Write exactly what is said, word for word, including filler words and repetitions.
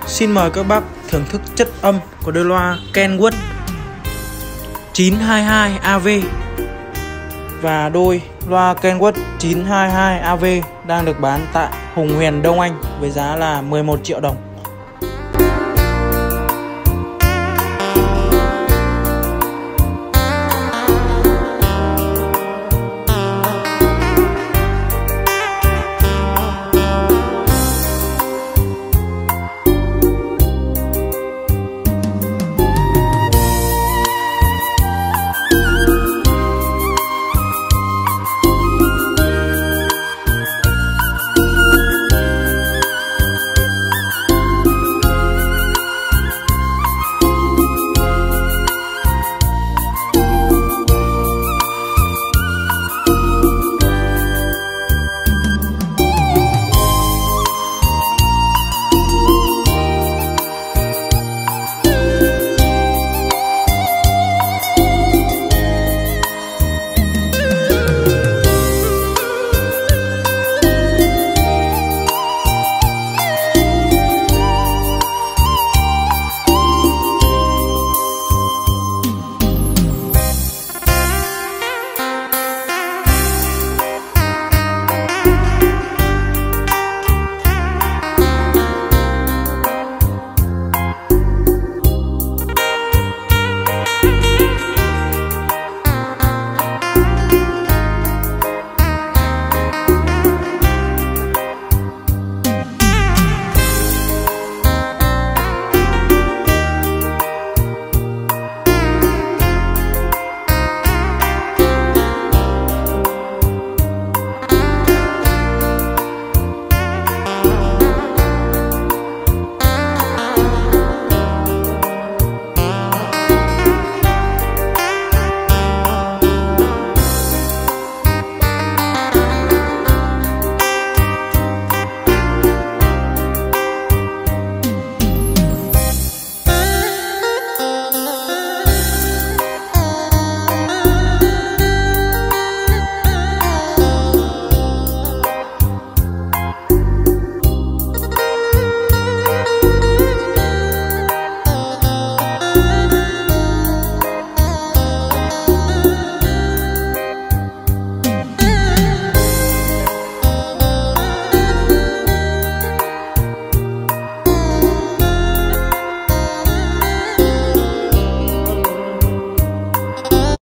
Xin mời các bác thưởng thức chất âm của đôi loa Kenwood chín hai hai A V. Và đôi loa Kenwood chín hai hai A V đang được bán tại Hùng Huyền Đông Anh với giá là mười một triệu đồng.